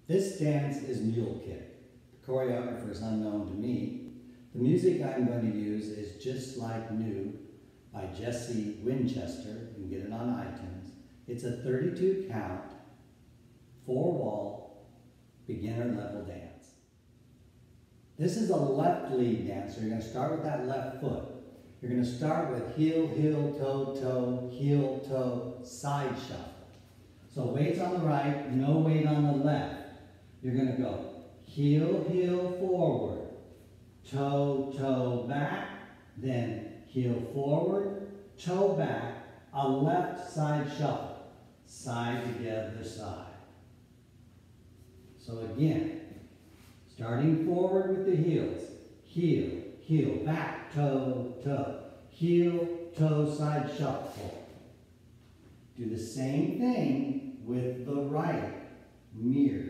This dance is Mule Kick. The choreographer is unknown to me. The music I'm going to use is Just Like New by Jesse Winchester. You can get it on iTunes. It's a 32 count, 4-wall, beginner level dance. This is a left lead dance, so you're going to start with that left foot. You're going to start with heel, heel, toe, toe, heel, toe, side shuffle. So weight's on the right, no weight on the left. You're going to go heel, heel, forward, toe, toe, back, then heel forward, toe back, a left side shuffle, side together side. So again, starting forward with the heels, heel, heel, back, toe, toe, heel, toe, side shuffle. Do the same thing with the right, mirror.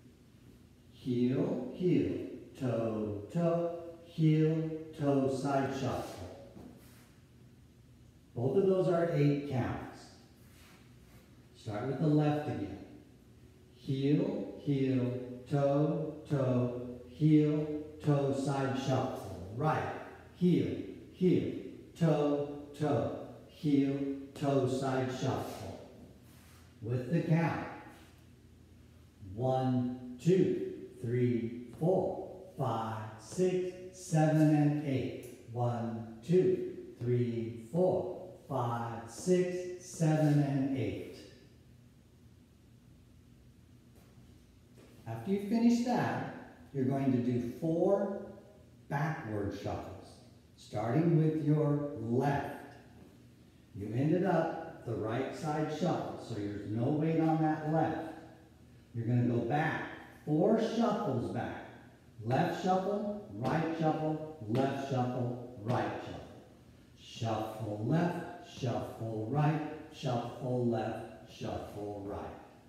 Heel, heel, toe, toe, heel, toe, side shuffle. Both of those are 8 counts. Start with the left again. Heel, heel, toe, toe, heel, toe, side shuffle. Right, heel, heel, toe, toe, heel, toe, side shuffle. With the count. 1, 2, 3, 4, 5, 6, 7, and 8. 1, 2, 3, 4, 5, 6, 7, and 8. After you finish that, you're going to do 4 backward shuffles, starting with your left. You ended up the right side shuffle, so there's no weight on that left. You're going to go back, 4 shuffles back. Left shuffle, right shuffle, left shuffle, right shuffle. Shuffle left, shuffle right, shuffle left, shuffle right.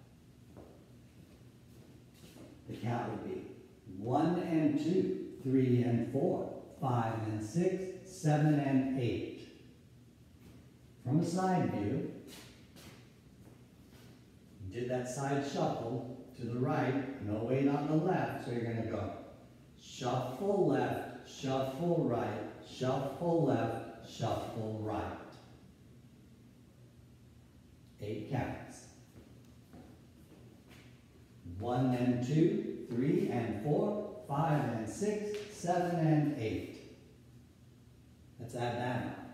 The count would be 1 and 2, 3 and 4, 5 and 6, 7 and 8. From a side view, you did that side shuffle to the right, no weight on the left, so you're going to go shuffle left, shuffle right, shuffle left, shuffle right. 8 counts. 1 and 2, 3 and 4, 5 and 6, 7 and 8. Let's add that on.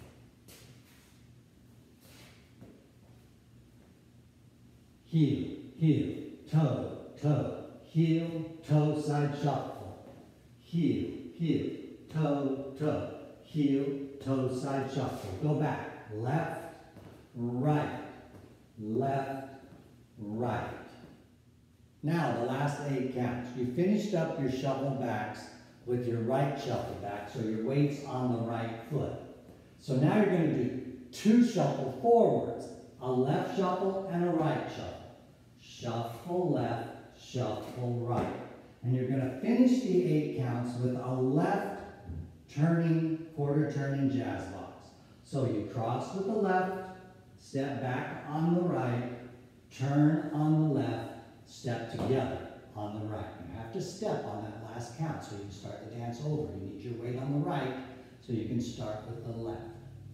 Heel, heel, toe, toe, heel, toe, side shuffle. Heel, heel, toe, toe, heel, toe, side shuffle. Go back. Left, right, left, right. Now the last 8 counts. You finished up your shuffle backs with your right shuffle back, so your weight's on the right foot. So now you're going to do 2 shuffle forwards, a left shuffle and a right shuffle. Shuffle left, shuffle right. And you're going to finish the 8 counts with a left turning, quarter turning jazz box. So you cross with the left, step back on the right, turn on the left, step together on the right. You have to step on that last count so you can start the dance over. You need your weight on the right so you can start with the left.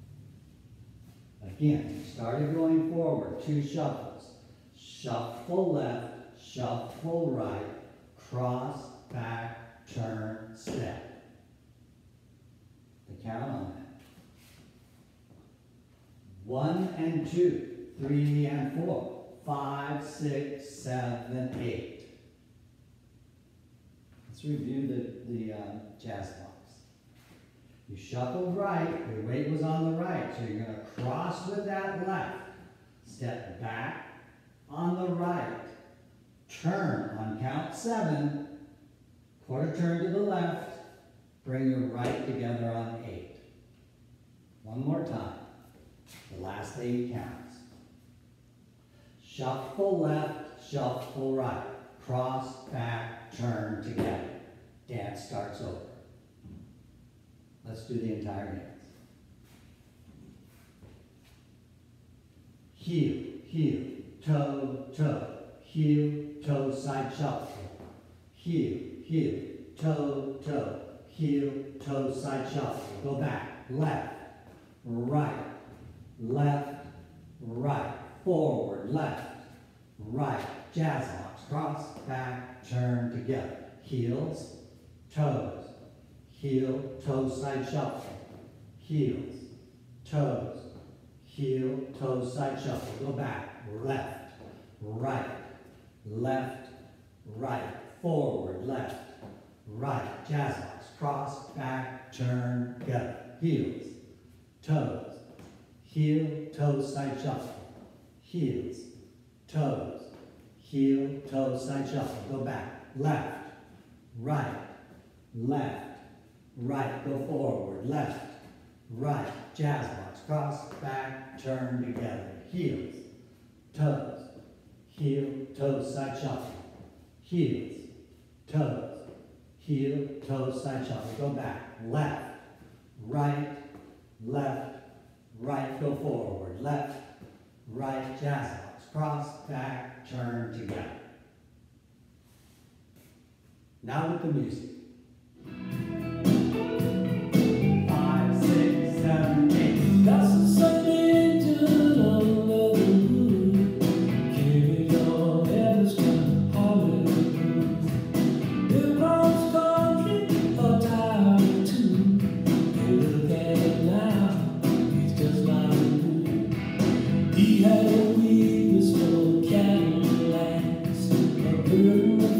Again, you started going forward, 2 shuffles. Shuffle left, shuffle right, cross, back, turn, step. The count on that. 1 and 2, 3 and 4, 5, 6, 7, 8. Let's review the jazz box. You shuffled right, your weight was on the right, so you're going to cross with that left. Step back on the right. Turn on count 7, quarter turn to the left, bring your right together on 8. One more time. The last 8 counts. Shuffle left, shuffle right. Cross, back, turn together. Dance starts over. Let's do the entire dance. Heel, heel, toe, toe, heel, toe, side shuffle. Heel, heel, toe, toe, heel, toe, side shuffle. Go back, left, right, left, right, forward, left, right, jazz locks, cross, back, turn together. Heels, toes, heel, toe, side shuffle. Heels, toes, heel, toe, side shuffle. Go back, left, right, left, right, forward, left, right, jazz locks, cross, back, turn together. Heels, toes, heel, toe, side shuffle. Heels, toes, heel, toe, side shuffle. Go back, left, right, left, right, go forward, left, right, jazz locks, cross, back, turn together. Heels, toes, heel, toe, side shuffle. Heels, toes, heel, toe, side shuffle. Go back, left, right, left, right, go forward, left, right, jazz locks, cross, back, turn together. Now with the music. 5, 6, 7, 8. That's something to love you. Carry on every step, hallelujah. Across country, a time or two. You look at him now, he's just like you. He had a weakness for Cadillacs, a burden